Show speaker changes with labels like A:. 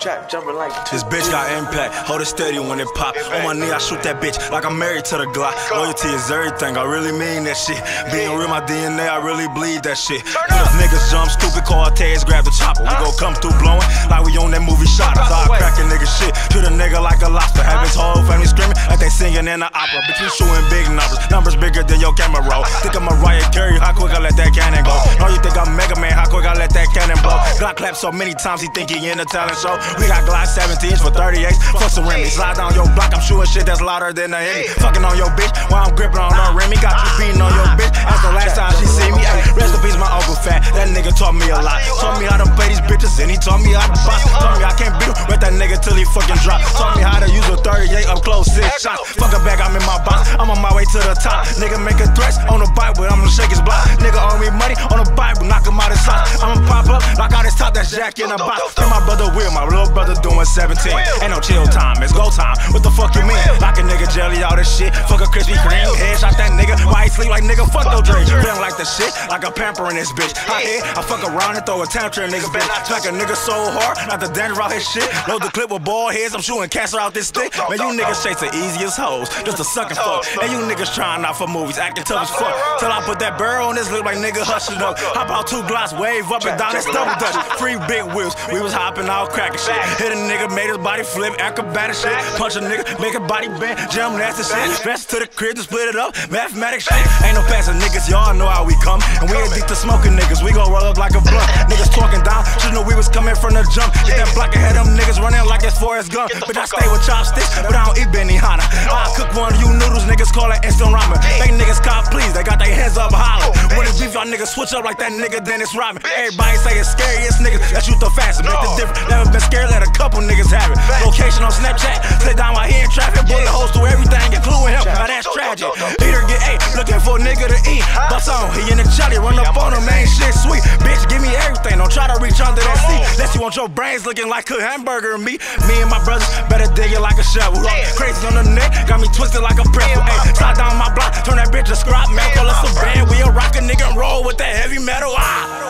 A: Trap jumping like
B: this bitch got impact, hold it steady when it pop. On my knee, I shoot that bitch like I'm married to the Glock. Loyalty is everything, I really mean that shit. Being real, my DNA, I really bleed that shit. If niggas jump stupid, Cortez grab the chopper. We gon' come through blowing like we on that movie Shotters. I crack a nigga shit, shoot a nigga like a lobster. Have his whole family screaming like they singing in the opera. Bitch, we shooting big numbers bigger than your camera roll. Think I'm Mariah Carey, how quick I let that cannon go. Oh, you think I'm Mega Man, how quick I let that cannon blow. Glock clap so many times, he think he in a talent show. We got Glock 17s for 38s, fuck some Remy. Slide down your block, I'm shooting shit that's louder than the Hemi. Fucking on your bitch while I'm gripping on her Remy. Got you beating on your bitch, that's the last time she see me. Ay, rest in peace, my Uncle Fat, that nigga taught me a lot. Taught me how to play these bitches and he taught me how to box. Taught me I can't beat him, with that nigga till he fucking drop. Taught me how to use a 38 up close, 6 shots. Fuck a bag, I'm in my box, I'm on my way to the top. Nigga making threats on the Bible, I'm gonna shake his block. Nigga owe me money on the Bible, knock him out his socks. I'ma pop up, knock out his top, that's Jack in the box. Tell my brother Will, my little brother doing 17. Ain't no chill time, it's go time. What the fuck you mean? Lock a nigga jelly all this shit. Fuck a Krispy Kreme, headshot that nigga. Why he sleep like nigga? Fuck no dream. Feeling like the shit, like a pamper in this bitch. I fuck around and throw a tantrum in nigga bitch. Smack a nigga so hard, not the danger out his shit. Load the clip with ball heads, I'm shooting cancer out this stick. Man, you niggas chase the easiest hoes, just a sucking fuck. And you niggas trying out for movies, acting tough as fuck. Till I put that barrel on this lip like nigga hushing up. Hop out 2 Glocks, wave up and down, this double dutch. Free big wheels, we was hopping out cracking shit. Hit a nigga, made his body flip, acrobatic shit. Punch a nigga, make a body bend, jam nasty shit. Rest to the crib to split it up, mathematics shit. Ain't no passing niggas, y'all know how we come. And we addict to smoking niggas, we gon' roll up like a blunt. Niggas talking down, should know we was coming from the jump. Get that block ahead, them niggas running like it's Forrest Gump. But I stay with chopsticks, but I don't eat Benihana. I cook one of you noodles, niggas call it instant ramen. Fake niggas cop please, they got their hands up hollering. When it's beef, y'all niggas switch up like that nigga Dennis Rodman. Everybody say it's scariest niggas, that shoot the fastest. Make the difference, never been scared, let a couple niggas have it. Location on Snapchat, sit down while he in traffic. Bullet holes through everything, including him, now that's tragic. Eater get A, looking for a nigga to eat. Bust on, he in the chally, run up on him, ain't shit sweet. Bitch, give me everything, don't try to reach under that seat. Unless you want your brains looking like a hamburger and meat. Me and my brothers better dig it like a shovel. Crazy on the neck, got me twisted like a pretzel. Ay, slide down my block, turn that bitch a scrap metal. Call us a band, we'll rock a nigga and roll with that heavy metal.